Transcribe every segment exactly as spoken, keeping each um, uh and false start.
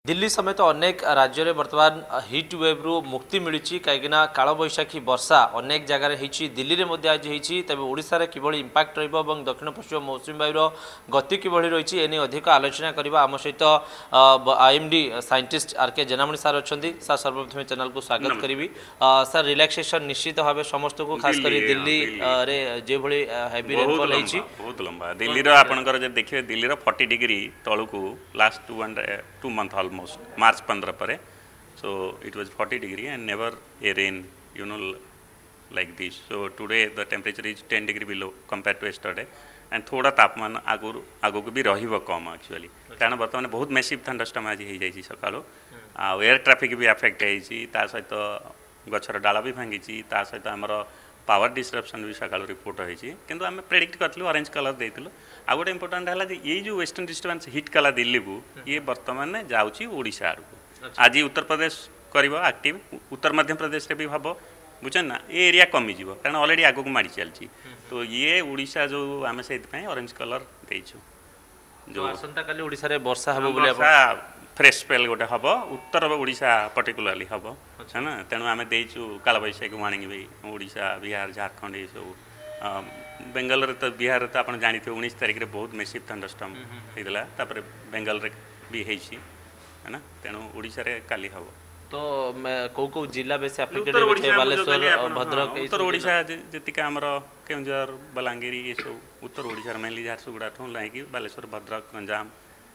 दिल्ली समेत अनेक राज्य में बर्तमान हिट वेव रु मुक्ति मिली कहीं काल बैशाखी वर्षा अनेक जगार दिल्ली में आज होती तेज ओडिशा किभली इंपैक्ट रहिबो दक्षिण पश्चिम मौसुमी वायुर गति किभली रही एने अधिक आलोचना करबा आम सहित आईएमडी साइंटिस्ट आर के जेनामणि सार अच्छा सार सर्वप्रथम चैनल को स्वागत करी सार रिलैक्सेशन निश्चित भाव समस्त को खास कर दिल्ली रे जो भली हेवी रेनफॉल होती बहुत लंबा दिल्ली रो आपनकर जे देखिए दिल्ली रो चालीस डिग्री तळु को last two and two month almost March पंद्रह पर so it was forty degree and never a rain you know like this so today the temperature is ten degree below compared to yesterday and थोड़ा तापमान आगु आगु को भी रहिबो कम actually कारण वर्तमान बहुत मैसिव थंडरस्टॉर्म आज हो जाई सकाळो आ एयर ट्रैफिक भी अफेक्ट होईची ता सहित गछर डाला भी भांगीची ता सहित हमर पावर डिस्ट्रप्शन भी सकाळ रिपोर्ट होईची किंतु हम प्रेडिक्ट करथलु ऑरेंज कलर देथिलु आ गोटे इंपोर्टेंट है ये जो वेस्टर्न डिस्टर्बेंस हिट कला दिल्ली को ये बर्तमान जाऊँगी ओडिशा आड़ आज उत्तर प्रदेश कर एक्टिव उत्तर मध्य प्रदेश भी भाव बुझे ना ये एरिया कमिज कारण ऑलरेडी आगक माड़ी चलती तो ये ओडिशा जो आम से ऑरेंज कलर देचु जो आसंता काली ओडिशा रे वर्षा हबो बोले फ्रेश स्पेल गोटे हम उत्तर ओडिशा पर्टिकुलरली हम है ना तेणु आम देचु कालबैशाखी वार्निंग भी ओडिशा बिहार झारखंड ये सब बेंगल तो बिहार तो आप जानते उन्नीस तारीख रे बहुत मैसिव थंडरस्टॉर्म होइदला तापर बेंगल रे भी हेछि है ना तेणु ओडिशा रे काली हबो तो को को जिला बेसे अफेक्टेड होते बालेश्वर भद्रक उत्तर ओडिशा जतिका हमर केउंझर बलांगीर ये सब उत्तर ओडिशा मेनली झारसुगुड़ा ठो लाइक बालेश्वर भद्रक गंजाम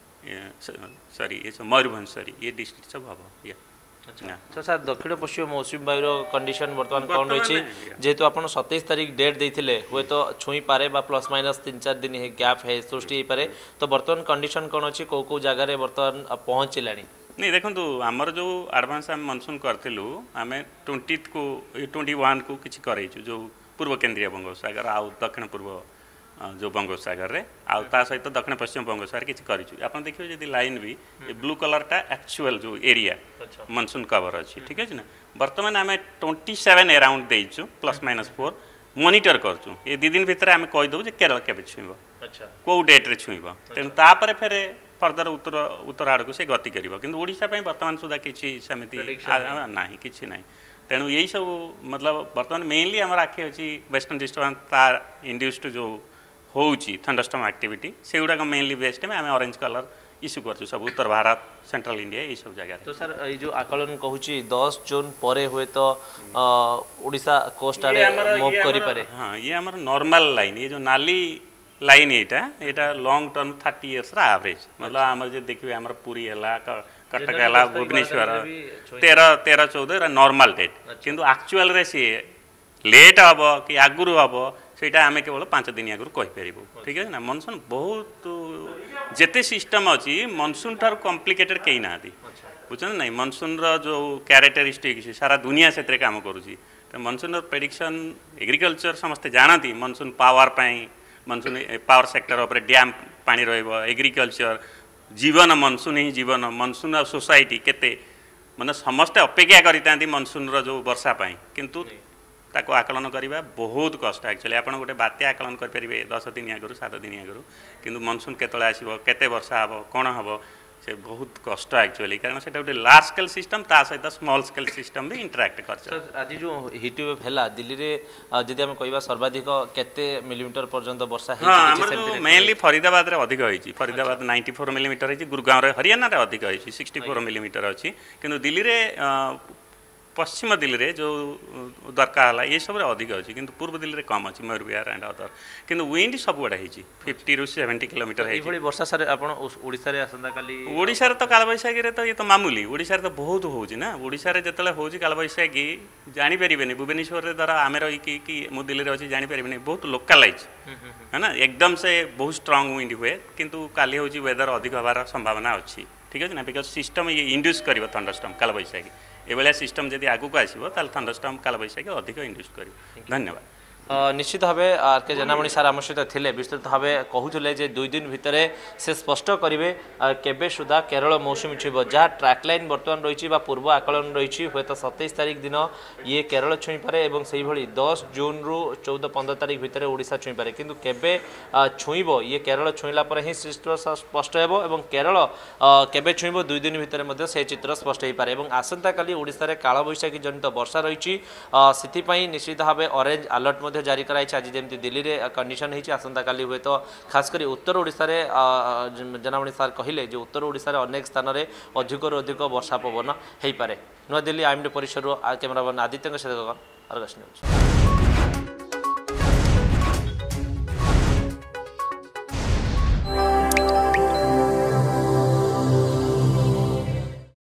सॉरी ये सब मयूरभंज सॉरी ये डिस्ट्रिक्ट सब हबो या अच्छा तो सर दक्षिण पश्चिम मौसुमी वायुर कंडीशन बर्तमान कौन रही जेहेतु आप सत्ताईस तारीख डेट देते हुए तो छुई पारे बा प्लस माइनस तीन चार दिन गैप है सृष्टि हो पारे तो बर्तमान कंडीशन कौन अच्छी कौ कौ जगार बर्तमान पहुँचला नहीं देखो आमर जो आडभांस आम मनसून करूँ आम ट्वेंटी को ट्वेंटी वन को किसी करेचु जो पूर्व केन्द्रीय बंगोपसागर आउ दक्षिण पूर्व जो बंगोपसागर रे आउ ता सहित दक्षिण पश्चिम बंगोपसागर किसी करूँ आप देखिए जब लाइन भी ब्लू कलरटा एक्चुअल जो एरिया मनसून कवर अच्छी ठीक है ना बर्तमान आम ट्वेंटी सेवेन अराउंड देचु प्लस माइनस फोर मॉनिटर करचु ये दी दिन भितर आम कहीदेव केरल के छुईब कौ डेट्रे छुईब तेणु तापर फेर फर्दर उत्तर उत्तर आड़ को से गति कर ओडिशा बर्तमान सुधा किसी सेमती ना कि ना तेणु यही सब मतलब बर्तमान मेनली आम आखि अच्छी वेस्टर्न डिस्टर्बेंस तार इंड्यूस्ड जो होउची थंडरस्टॉर्म एक्टिविटी से गुड़ाक मेनली बेस्ट में आम ऑरेंज कलर इश्यू कर सब उत्तर भारत सेंट्रल इंडिया ये सब जगह तो सर ये जो आकलन कहूँ दस जून पर हुए तो ओडिशा कोस्ट आड़े मूव करि पारे हाँ ये आम नॉर्मल लाइन ये जो नाली लाइन यहाँ यहाँ long term thirty years average मतलब आम जो देखिए आम पुरी है कटक है भुवनेश्वर तेरह तेरह चौदह नॉर्मल डेट किंतु एक्चुअल रे सी लेट हम कि आगुरी हम सेटा आम केवल पांच दिन आगुरी कहीपर ठीक है ना मनसून बहुत जेते सिस्टम अच्छी मनसून ठार कॉम्प्लिकेटेड कहीं ना बुझे ना मनसून जो क्यारेक्टरिस्टिक सारा दुनिया से काम करुँची मनसून प्रेडिक्शन एग्रिकल्चर समस्ते जानती मनसून पावर पाई मनसून पावर सेक्टर उपर डैम पानी रहिबो एग्रिकल्चर जीवन मनसून ही जीवन मनसून सोसाइटी केते माने समस्ते अपेक्षा करता मनसून जो वर्षा पाई किंतु ताको आकलन करवा बहुत कष्ट एक्चुअली आप गोटे बात्या आकलन करेंगे दस दिन आगु सात दिन आगु किंतु मनसून केतले आसो केते वर्षा हम कौन हम से बहुत कष्ट एक्चुअली कारण से गोटे लार्ज स्केल सिस्टम ता सहित स्मॉल स्केल सिस्टम भी इंटराक्ट कर आज जो हिट वेव है दिल्ली में जदि आम कह सर्वाधिक केते मिलीमीटर पर्यंत वर्षा है मेनली फरीदाबाद रे अधिक होई फरीदाबाद नाइंटी फोर मिलीमीटर है गुरुगांव रे हरियाणा रे अधिक होई सिक्सटी फोर मिलीमीटर अच्छी किंतु दिल्ली रे पश्चिम दिल्ली रे जो दरका है ये सब अधिक अच्छी किंतु पूर्व दिल्ली रे कम अच्छी मयूर विहार एंड अदर किंतु विंड सब गुड़ा होती फिफ्टी रु सेवेन्टी किलोमीटर है वर्षा सारे आप ओडिशा रे आसंता काली ओडिशा रे तो कालबैशाखी रे तो ये तो मामूली ओडिशा रे तो बहुत होउची ना ओडिशा रे जतले होउची कालबैशाखी जानि परिबेनी भुवनेश्वर रे द्वारा आमे रही कि कि मु दिल्ली रे अछि जानि परिबेनी बहुत लोकलाइज है ना एकदम से बहुत स्ट्रांग विंड हुए किंतु काली होउची वेदर अधिक होबार संभावना अछि ठीक है ना बिकॉज सिस्टम ये इंड्यूस करिवो थंडरस्टॉर्म कालबैशाखी ए सिस्टम जदि आगू को आसो थंडरस्टॉर्म कालबैशाखी अधिक इंड्यूस कर धन्यवाद। निश्चित भाव आर के जेनामणि सार आम सहित थे विस्तृत भाव कहते जे दुई दिन भितर से स्पष्ट करेंगे केबे सुधा केरल मौसुमी छुईब जहाँ ट्रैक लाइन बर्तमान रही पूर्व आकलन रही हूँ तो सतैश तारीख दिन ये केरल छुई पारे और से दस जून रु चौदह पंद्रह तारीख भितर ओडिशा छुई पारे किंतु केबे छुईब ये केरल छुईला पर ही चित्र स्पष्ट हो केरल केबे छुईब दुई दिन भितर से चित्र स्पष्ट हो पारे आसंता काली ओडिशा रे काल बैशाखी जनित वर्षा रही निश्चित भाव ऑरेंज अलर्ट जारी कराई आज जमी दिल्ली में कंडीशन होती आसंता काली हुए तो खासकर उत्तर ओडिशा रे जनामणि सार कहले जो उत्तर ओडिशा रे अनेक स्थान में अधिक अधिक वर्षा पवन हो पारे। नुआ दिल्ली आईएमडी परिसर कैमरामैन आदित्य सहित अर्गस न्यूज।